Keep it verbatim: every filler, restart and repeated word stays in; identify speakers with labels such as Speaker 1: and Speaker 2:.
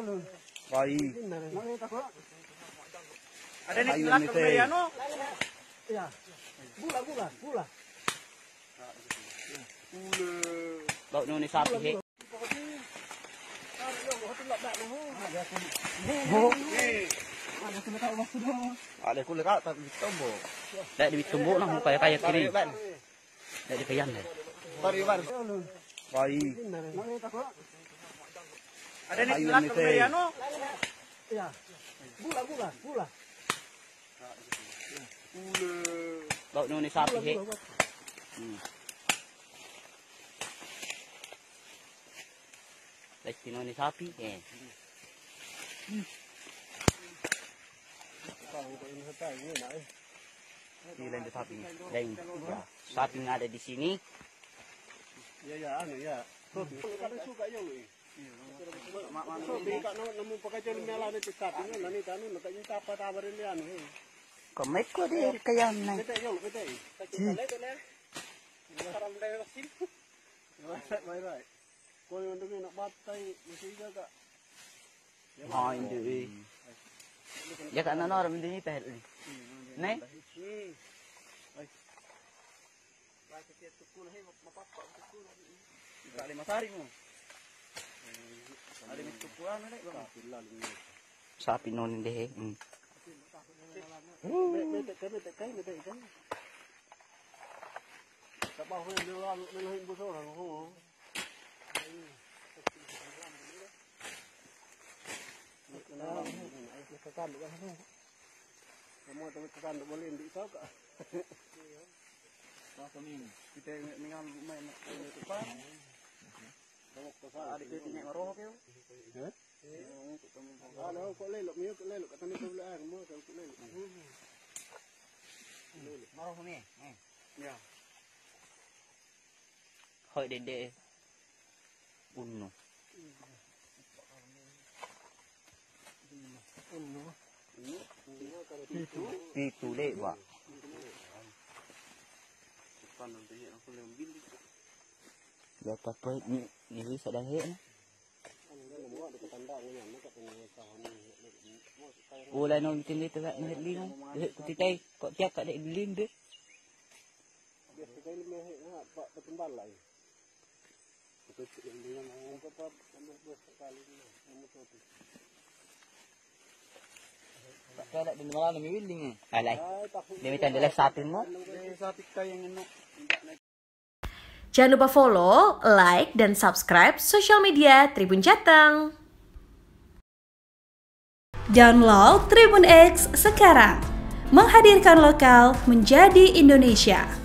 Speaker 1: Baik.
Speaker 2: Ada nih belakang Mariano.
Speaker 3: Iya. Gula gula gula.
Speaker 1: Bau nuni sapi he. Ada kulit kak tapi tombo. Dak di tombo nah kayak kayak kini. Dak di kayan deh.
Speaker 2: Baru baru.
Speaker 1: Baik.
Speaker 2: Ada nih belakang Mariano.
Speaker 3: Iya. Gula gula gula.
Speaker 1: Bau nuni sapi he. Hmm. Lagi nuni sapi eh. Ini lanjut sapi. Dan ya, sapi yang ada di sini.
Speaker 3: Ya ya anu ya. Kadang suka ya lu. So bika namu pakai jalan nyala ni sapi ni nani kanu nak ini apa tawarin dia anu.
Speaker 1: Komet ko deh kayan na.
Speaker 3: Bete yo bete. Kita le le. Sekarang dah sini. Baik baik. Kau yang dulu nak batai mesti juga.
Speaker 1: Oh ini. Ya kan nana orang ini teh. Nih.
Speaker 2: Tak lima sari mu. Ada nih tukuan nih bang.
Speaker 1: Sapi noni deh.
Speaker 3: Bete kan bete kan bete kan. Tak bahu yang dia orang melahin busur orang ho. Kekan bukan tu. Kamu tu kekan tak boleh di sau kak.
Speaker 2: Masa ni kita mengal main depan. Kamu pasal ada kita naik maroh ke?
Speaker 3: Eh? Ada kau lelok miu kau lelok kata ni kau boleh air mu kau lelok.
Speaker 1: Maroh ni.
Speaker 2: Ya.
Speaker 1: Hoi dede. Uno. Itu deh, Pak. Dapat baik ni ni sedang he. Ulah no bitin itu tak ni lin. Dek kutitai kok tiap tak ada lin deh.
Speaker 3: Biar sekali meh nak pak bertembal lagi. Betul yang dia mau tetap ambil dua sekali ni. Kamu tu.
Speaker 1: Tak ada di mana ni willing eh. Alai. Dia minta dia sapi mo.
Speaker 2: Sapi kaya yang enak.
Speaker 4: Jangan lupa follow, like, dan subscribe sosial media Tribun Jateng. Download Tribun X sekarang. Menghadirkan lokal menjadi Indonesia.